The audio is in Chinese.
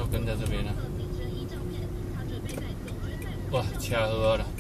跟在这边了。哇，车好了。